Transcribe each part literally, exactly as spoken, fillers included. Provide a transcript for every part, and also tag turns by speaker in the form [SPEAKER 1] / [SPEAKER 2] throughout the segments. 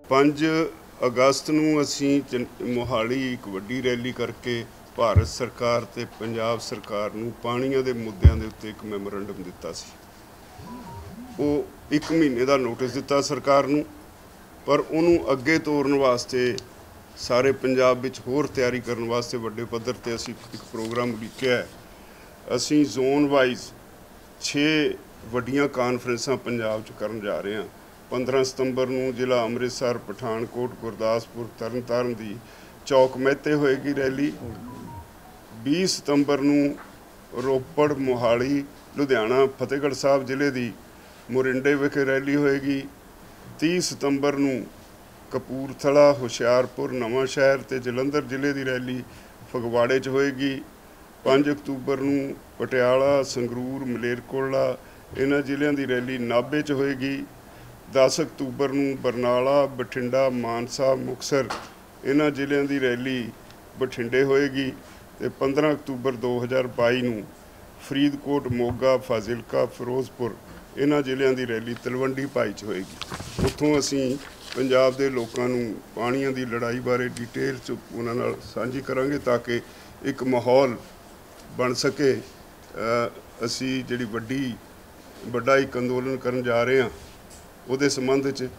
[SPEAKER 1] पाँच अगस्त नूं असीं मोहाली एक वड्डी रैली करके भारत सरकार ते पंजाब सरकार नूं पाणीआं दे मुद्दिआं दे उत्ते एक मैमोरेंडम दिता सी। वो एक महीने का नोटिस दिता सरकार नूं, पर उन्होंने अगे तोरन वास्ते सारे पंजाब विच होर तैयारी करन वास्ते वड्डे पद्धर ते असीं एक प्रोग्राम लिखिआ है। असीं जोन वाइज छे वड्डियां कानफ्रेंसां पंजाब च करन जा रहे हैं। पंद्रह सितंबर नूं जिला अमृतसर, पठानकोट, गुरदासपुर, तरन ताਰਨ दी चौक महते होएगी रैली। बीस सितंबर नूं रोपड़, मोहाली, लुधियाना, फतेहगढ़ साहब जिले की मोरिंडे विखे रैली होएगी। तीस सितंबर नूं कपूरथला, हुशियारपुर, नवांशहर ते जलंधर जिले की रैली फगवाड़े च होएगी। पाँच अक्तूबर नूं पटियाला, संगरूर, मलेरकोटला इन्हां जिलिਆਂ की रैली नाभे च होएगी। दस अक्तूबर नूं बरनाला, बठिंडा, मानसा, मुक्तसर इन्हां जिलिਆਂ की रैली बठिंडे होएगी। ते पंद्रह अक्तूबर दो हज़ार बाई नूं फरीदकोट, मोगा, फाजिलका, फिरोजपुर इन्हां जिलिਆਂ की रैली तलवंडी भाई च होएगी। उत्थों असीं पंजाब के लोगों नूं पाणीआं दी लड़ाई बारे डिटेल च उन्हां नाल सांझी करांगे ताकि एक माहौल बन सके। असीं जिहड़ी वड्डी वड्डा एक अंदोलन करन जा रहे हैं उहदे संबंध च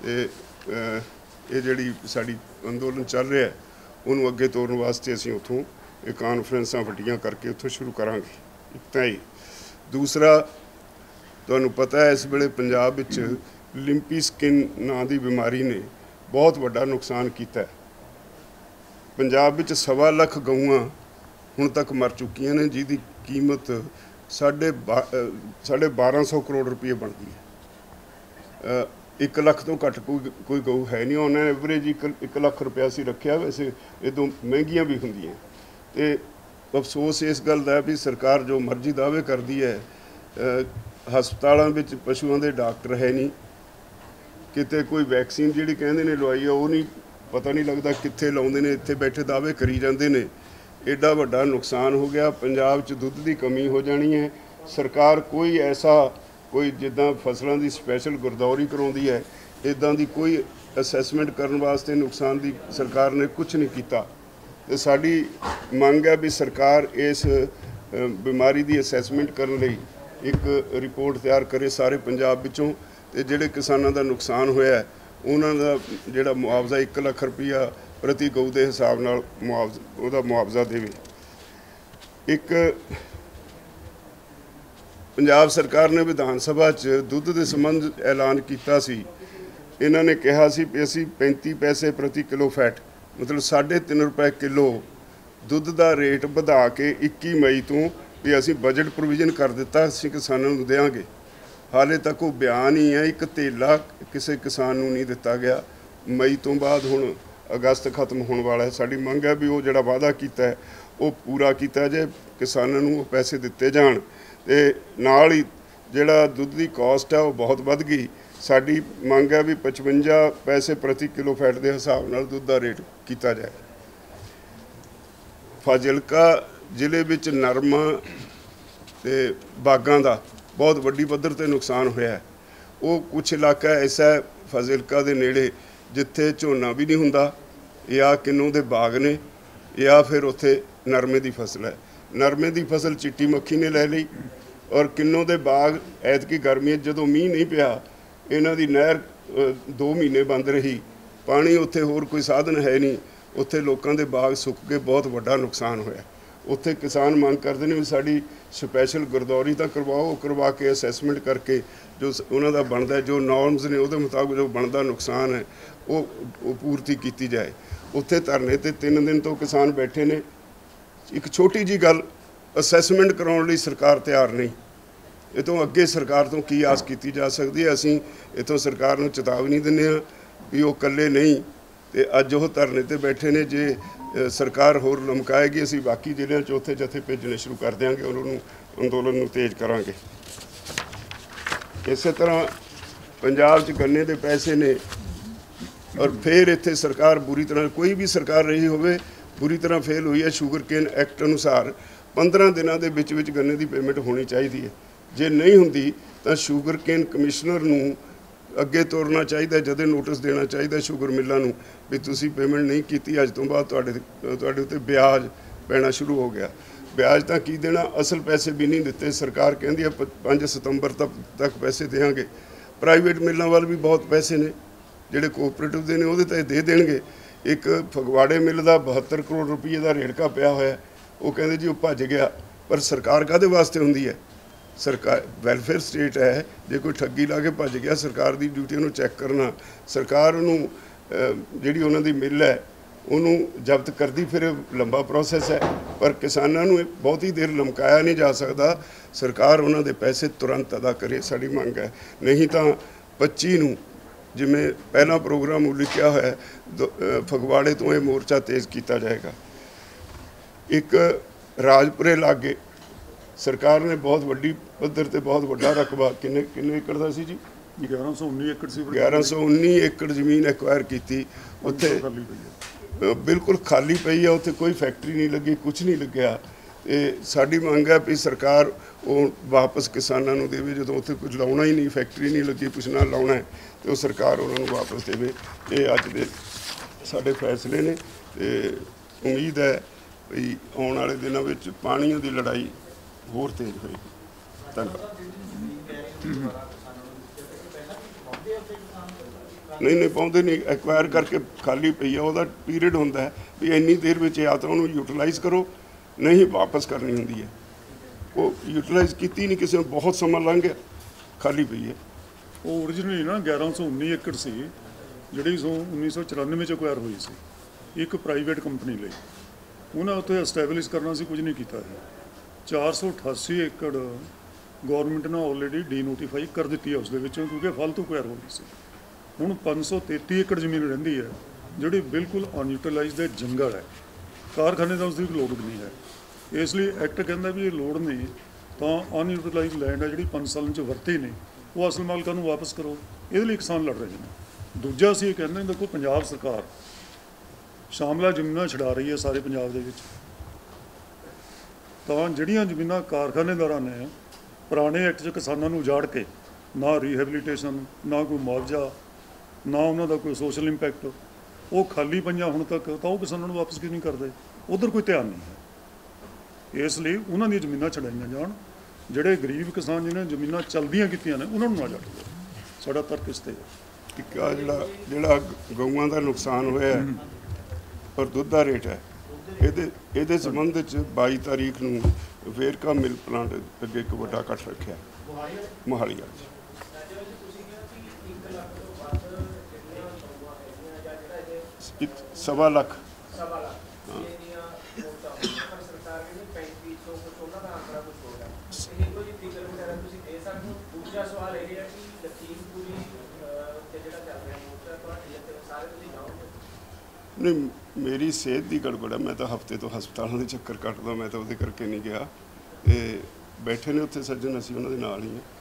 [SPEAKER 1] ये जिहड़ी साडी अंदोलन चल रहा है उहनूं अगे तोरन वास्ते असीं उत्थों ये कानफ्रेंसां वड्डियां करके उत्थों शुरू करांगे। एक तां ही दूसरा तुहानूं पता है इस वेले पंजाब विच लिंपी स्किन नां दी बीमारी ने बहुत वड्डा नुकसान किया है। पंजाब विच सवा लख गऊआं हुण तक मर चुकियां ने जिहदी कीमत साढ़े बा साढ़े बारह सौ करोड़ रुपये बनती है। एक लख तो घट कोई कोई गऊ है नहीं। उन्हें एवरेज एक एक लख रुपया असीं रखिया, वैसे इदों महंगियां भी होंदियां। तो अफसोस इस गल दा भी सरकार जो मर्जी दावे करती है, हस्पतालों में पशुओं के डॉक्टर है नहीं, किते कोई वैक्सीन जिहड़ी कहंदे ने लवाई है वो नहीं पता नहीं लगता कित्थे लाउंदे ने, इत्थे बैठे दावे करी जांदे ने। एडा वड्डा नुकसान हो गया। पंजाब च दुੱਧ की कमी हो जानी है। सरकार कोई ऐसा कोई जिद्दां फसलों की स्पैशल गुरदौरी करवाउंदी है, इदां दी कोई असैसमेंट करन वास्ते नुकसान की सरकार ने कुछ नहीं किया। तो साडी मंग है भी सरकार इस बीमारी की असैसमेंट करने लई एक रिपोर्ट तैयार करे सारे पंजाब विचों, ते जिहड़े किसानां दा नुकसान होया है उन्हां दा जिहड़ा मुआवजा एक लख रुपया प्रति गऊ के हिसाब नाल मुआवजा उहदा मुआवजा देवे। एक पंजाब सरकार ने विधान सभा च दुੱਧ के संबंध ऐलान किया सी। इन्हां ने कहा सी कि असीं पैंती पैसे प्रति किलो फैट मतलब साढ़े तीन रुपए किलो दुੱਧ का रेट वधा के इक्की मई तो भी असीं बजट प्रोविजन कर दिता, असीं किसानां नूं देंगे। हाले तक वो बयान ही है, एक धेला किसी किसान नूं नहीं दिता गया। मई तो बाद हुण अगस्त खत्म होने वाला है। साडी मंग है भी वो जिहड़ा वादा कीता है वो पूरा किया जाए, किसानां नूं पैसे दिते जाण। ते नाल ही जिहड़ा दुੱਧ की कॉस्ट है वो बहुत वध गई। साडी मंग है भी पचवंजा पैसे प्रति किलो फैट के हिसाब नाल दुੱਧ का रेट किया जाए। फाजिलका जिले विच नरमा ते बागां दा बहुत वड्डी पद्धर ते नुकसान होया है। वो कुछ इलाका ऐसा है फाजिलका दे नेड़े जिथे झोना भी नहीं हुंदा, या किन्नों दे बाग ने, या फिर उत्थे नरमे की फसल है। नरमे की फसल चिट्टी मक्खी ने लै लई, और किन्नों दे बाग ऐतकी गर्मी जदों मीह नहीं पिया, इन्हां दी नहर दो महीने बंद रही, पानी उत्थे होर कोई साधन है नहीं, उत्थे लोकां दे बाग सुक के बहुत वड्डा नुकसान होया। उत्थे किसान मंग करते हैं भी साड़ी स्पैशल गुरदौरी तो करवाओ, करवा के असैसमेंट करके जो उन्हों का बनता है, जो नॉर्म्स ने उहदे मुताबिक जो बनता नुकसान है वो पूर्ति की जाए। उत्थे धरने ते तीन दिन तो किसान बैठे ने। एक छोटी जी गल असैसमेंट कराउण लई सरकार तैयार नहीं। ये तो अगे सरकार तो की आस की जा सकती है। असीं इतों सरकार नूं चेतावनी दिंदे हां भी वो कल्ले नहीं, तो अज वो धरने ते बैठे ने। जे सरकार होर लमकाएगी असीं बाकी जिलिਆਂ ਚ ਉੱਥੇ जत्थे भेजने शुरू कर देंगे, उन्होंने अंदोलन नूं तेज करांगे। इस तरह पंजाब च गन्ने के पैसे ने, और फिर इत्थे सरकार बुरी तरह कोई भी सरकार रही होवे बुरी तरह फेल हुई है। शुगर केन एक्ट अनुसार पंद्रह दिनों के विच विच गन्ने की पेमेंट होनी चाहिए है। जे नहीं हुंदी तो शुगर केन कमिश्नर नूं ਅੱਗੇ ਤੋਰਨਾ ਚਾਹੀਦਾ, ਜਦੇ ਨੋਟਿਸ ਦੇਣਾ ਚਾਹੀਦਾ ਸ਼ੂਗਰ ਮਿੱਲਾਂ ਨੂੰ ਵੀ ਤੁਸੀਂ ਪੇਮੈਂਟ ਨਹੀਂ ਕੀਤੀ, ਅੱਜ ਤੋਂ ਬਾਅਦ ਤੁਹਾਡੇ ਤੁਹਾਡੇ ਉੱਤੇ ਵਿਆਜ ਪੈਣਾ ਸ਼ੁਰੂ ਹੋ ਗਿਆ। ਵਿਆਜ ਤਾਂ ਕੀ ਦੇਣਾ, ਅਸਲ ਪੈਸੇ ਵੀ ਨਹੀਂ ਦਿੱਤੇ। ਸਰਕਾਰ ਕਹਿੰਦੀ ਹੈ ਪੰਜ ਸਤੰਬਰ ਤੱਕ ਤੱਕ ਪੈਸੇ ਦੇਵਾਂਗੇ। ਪ੍ਰਾਈਵੇਟ ਮਿੱਲਾਂ ਵੱਲ ਵੀ ਬਹੁਤ ਪੈਸੇ ਨੇ, ਜਿਹੜੇ ਕੋਆਪਰੇਟਿਵ ਦੇ ਨੇ ਉਹਦੇ ਤਾਂ ਦੇ ਦੇਣਗੇ। ਇੱਕ ਫਗਵਾੜੇ ਮਿੱਲ ਦਾ ਬਹੱਤਰ ਕਰੋੜ ਰੁਪਏ ਦਾ ਰੇੜਕਾ ਪਿਆ ਹੋਇਆ, ਉਹ ਕਹਿੰਦੇ ਜੀ ਉਹ ਭੱਜ ਗਿਆ। ਪਰ ਸਰਕਾਰ ਕਾਹਦੇ ਵਾਸਤੇ ਹੁੰਦੀ ਹੈ? ਸਰਕਾਰ ਵੈਲਫੇਅਰ ਸਟੇਟ ਹੈ। ਜੇ ਕੋਈ ਠੱਗੀ ਲਾ ਕੇ ਭੱਜ ਗਿਆ, ਸਰਕਾਰ ਦੀ ਡਿਊਟੀ ਉਹਨੂੰ ਚੈੱਕ ਕਰਨਾ। ਸਰਕਾਰ ਉਹਨੂੰ ਜਿਹੜੀ ਉਹਨਾਂ ਦੀ ਮਿੱਲ ਹੈ ਉਹਨੂੰ ਜ਼ਬਤ ਕਰਦੀ, ਫਿਰ ਲੰਬਾ ਪ੍ਰੋਸੈਸ ਹੈ। ਪਰ ਕਿਸਾਨਾਂ ਨੂੰ ਬਹੁਤੀ ਦੇਰ ਲਮਕਾਇਆ ਨਹੀਂ ਜਾ ਸਕਦਾ। ਸਰਕਾਰ ਉਹਨਾਂ ਦੇ ਪੈਸੇ ਤੁਰੰਤ ਅਦਾ ਕਰੇ, ਸਾਡੀ ਮੰਗ ਹੈ। ਨਹੀਂ ਤਾਂ ਪੱਚੀ ਨੂੰ ਜਿਵੇਂ ਪਹਿਲਾ ਪ੍ਰੋਗਰਾਮ ਉਲੀਕਿਆ ਹੋਇਆ, ਫਗਵਾੜੇ ਤੋਂ ਇਹ ਮੋਰਚਾ ਤੇਜ਼ ਕੀਤਾ ਜਾਏਗਾ। ਇੱਕ ਰਾਜਪੁਰੇ ਲਾਗੇ ਸਰਕਾਰ ਨੇ ਬਹੁਤ ਵੱਡੀ ਪੱਧਰ ਤੇ ਬਹੁਤ ਵੱਡਾ ਰਕਬਾ, ਕਿੰਨੇ ਕਿੰਨੇ ਏਕੜ ਦਾ ਸੀ ਜੀ?
[SPEAKER 2] ਗਿਆਰਾਂ ਸੌ ਉੱਨੀ ਏਕੜ ਸੀ।
[SPEAKER 1] ਗਿਆਰਾਂ ਸੌ ਉੱਨੀ ਏਕੜ ਜ਼ਮੀਨ ਐਕਵਾਇਰ ਕੀਤੀ। ਉੱਥੇ ਬਿਲਕੁਲ ਖਾਲੀ ਪਈ ਆ, ਉੱਥੇ ਕੋਈ ਫੈਕਟਰੀ ਨਹੀਂ ਲੱਗੀ, ਕੁਝ ਨਹੀਂ ਲੱਗਿਆ। ਤੇ ਸਾਡੀ ਮੰਗ ਹੈ ਵੀ ਸਰਕਾਰ ਉਹ ਵਾਪਸ ਕਿਸਾਨਾਂ ਨੂੰ ਦੇਵੇ। ਜਦੋਂ ਉੱਥੇ ਕੁਝ ਲਾਉਣਾ ਹੀ ਨਹੀਂ, ਫੈਕਟਰੀ ਨਹੀਂ ਲੱਗੀ, ਕੁਝ ਨਾ ਲਾਉਣਾ ਹੈ, ਤੇ ਉਹ ਸਰਕਾਰ ਉਹਨਾਂ ਨੂੰ ਵਾਪਸ ਦੇਵੇ। ਇਹ ਅੱਜ ਦੇ ਸਾਡੇ ਫੈਸਲੇ ਨੇ ਤੇ ਉਮੀਦ ਹੈ ਵੀ ਆਉਣ ਵਾਲੇ ਦਿਨਾਂ ਵਿੱਚ ਪਾਣੀਆਂ ਦੀ ਲੜਾਈ ਹੋਰ ਤੇਜ਼ ਹੋਏਗੀ। ਧੰਨਵਾਦ। ਨਹੀਂ ਨਹੀਂ ਪਾਉਂਦੇ ਨਹੀਂ, ਐਕਵਾਇਰ ਕਰਕੇ ਖਾਲੀ ਪਈ ਆ। ਉਹਦਾ ਪੀਰੀਅਡ ਹੁੰਦਾ ਹੈ ਵੀ ਇੰਨੀ ਦੇਰ ਵਿੱਚ ਜਾਂ ਤਾਂ ਉਹਨੂੰ ਯੂਟੀਲਾਈਜ਼ ਕਰੋ, ਨਹੀਂ ਵਾਪਸ ਕਰਨੀ ਹੁੰਦੀ ਹੈ। ਉਹ ਯੂਟੀਲਾਈਜ਼ ਕੀਤੀ ਨਹੀਂ ਕਿਸੇ ਨੂੰ, ਬਹੁਤ ਸਮਾਂ ਲੰਘ ਗਿਆ, ਖਾਲੀ ਪਈ ਹੈ।
[SPEAKER 2] ਉਹ ਓਰੀਜਨਲੀ ਨਾ ਗਿਆਰਾਂ ਸੌ ਉੱਨੀ ਏਕੜ ਸੀ, ਜਿਹੜੀ ਸੋ ਉੱਨੀ ਸੌ ਚੁਰਾਨਵੇਂ 'ਚ ਐਕਵਾਇਰ ਹੋਈ ਸੀ ਇੱਕ ਪ੍ਰਾਈਵੇਟ ਕੰਪਨੀ ਲਈ। ਉਹਨਾਂ ਉੱਥੇ ਐਸਟੈਬਲਿਸ਼ ਕਰਨਾ ਸੀ, ਕੁਝ ਨਹੀਂ ਕੀਤਾ ਹੈ। ਚਾਰ ਸੌ ਅਠਾਸੀ ਏਕੜ ਗੌਰਮੈਂਟ ਨੇ ਆਲਰੇਡੀ ਡੀ ਨੋਟੀਫਾਈ ਕਰ ਦਿੱਤੀ ਹੈ ਉਸ ਦੇ ਵਿੱਚੋਂ, ਕਿਉਂਕਿ ਫਾਲਤੂ ਐਕਵਾਇਰ ਹੋ ਗਈ ਸੀ। ਹੁਣ ਪੰਜ ਸੌ ਤੇਤੀ ਏਕੜ ਜ਼ਮੀਨ ਰਹਿੰਦੀ ਹੈ ਜਿਹੜੀ ਬਿਲਕੁਲ ਅਨਯੂਟੀਲਾਈਜ਼ਡ ਹੈ, ਜੰਗਲ ਹੈ। ਕਾਰਖਾਨੇ ਦਾ ਉਸਦੀ ਲੋੜ ਨਹੀਂ ਹੈ। ਇਸ ਲਈ ਐਕਟ ਕਹਿੰਦਾ ਵੀ ਇਹ ਲੋੜ ਨਹੀਂ ਤਾਂ ਅਨਯੂਟੀਲਾਈਜ਼ਡ ਲੈਂਡ ਹੈ ਜਿਹੜੀ ਪੰਜ ਸਾਲਾਂ 'ਚ ਵਰਤੀ ਨਹੀਂ, ਉਹ ਅਸਲ ਮਾਲਕਾਂ ਨੂੰ ਵਾਪਸ ਕਰੋ। ਇਹਦੇ ਲਈ ਕਿਸਾਨ ਲੜ ਰਹੇ ਨੇ। ਦੂਜਾ ਅਸੀਂ ਇਹ ਕਹਿੰਦੇ ਦੇਖੋ, ਪੰਜਾਬ ਸਰਕਾਰ ਸ਼ਾਮਲਾ ਜ਼ਮੀਨਾਂ ਛਡਾ ਰਹੀ ਹੈ ਸਾਰੇ ਪੰਜਾਬ ਦੇ ਵਿੱਚ, ਤਾਂ ਜਿਹੜੀਆਂ ਜ਼ਮੀਨਾਂ ਕਾਰਖਾਨੇਦਾਰਾਂ ਨੇ ਪੁਰਾਣੇ ਐਕਟ 'ਚ ਕਿਸਾਨਾਂ ਨੂੰ ਉਜਾੜ ਕੇ ਨਾ ਰੀਹੈਬਲੀਟੇਸ਼ਨ, ਨਾ ਕੋਈ ਮੁਆਵਜ਼ਾ, ਨਾ ਉਹਨਾਂ ਦਾ ਕੋਈ ਸੋਸ਼ਲ ਇੰਪੈਕਟ, ਉਹ ਖਾਲੀ ਪਈਆਂ ਹੁਣ ਤੱਕ, ਤਾਂ ਉਹ ਕਿਸਾਨਾਂ ਨੂੰ ਵਾਪਸ ਕਿਉਂ ਨਹੀਂ ਕਰਦੇ? ਉੱਧਰ ਕੋਈ ਧਿਆਨ ਨਹੀਂ ਹੈ। ਇਸ ਲਈ ਉਹਨਾਂ ਦੀਆਂ ਜ਼ਮੀਨਾਂ ਛਡਾਈਆਂ ਜਾਣ। ਜਿਹੜੇ ਗਰੀਬ ਕਿਸਾਨ ਜਿਹਨਾਂ ਜ਼ਮੀਨਾਂ ਚਲਦੀਆਂ ਕੀਤੀਆਂ ਨੇ ਉਹਨਾਂ ਨੂੰ ਨਾ ਛੱਡੋ। ਸਾਡਾ ਤਰਕ ਇਸ 'ਤੇ ਹੈ।
[SPEAKER 1] ਇੱਕ ਆ ਜਿਹੜਾ ਜਿਹੜਾ ਗਊਆਂ ਦਾ ਨੁਕਸਾਨ ਹੋਇਆ ਪਰ ਦੁੱਧ ਦਾ ਰੇਟ ਹੈ, ਇਹਦੇ ਇਹਦੇ ਸੰਬੰਧ ਵਿੱਚ ਬਾਈ ਤਾਰੀਖ ਨੂੰ ਵੇਰਕਾ ਮਿਲ ਪਲਾਂਟ ਅੱਗੇ ਇੱਕ ਵੱਡਾ ਇਕੱਠ ਰੱਖਿਆ ਮੋਹਾਲੀ ਅੱਜ। ਸਵਾ ਲੱਖ ਨਹੀਂ, ਮੇਰੀ ਸਿਹਤ ਦੀ ਗੜਬੜ ਹੈ। ਮੈਂ ਤਾਂ ਹਫ਼ਤੇ ਤੋਂ ਹਸਪਤਾਲਾਂ ਦੇ ਚੱਕਰ ਕੱਟਦਾ, ਮੈਂ ਤਾਂ ਉਹਦੇ ਕਰਕੇ ਨਹੀਂ ਗਿਆ। ਤੇ ਬੈਠੇ ਨੇ ਉੱਥੇ ਸੱਜਣ, ਅਸੀਂ ਉਹਨਾਂ ਦੇ ਨਾਲ ਹੀ ਹਾਂ।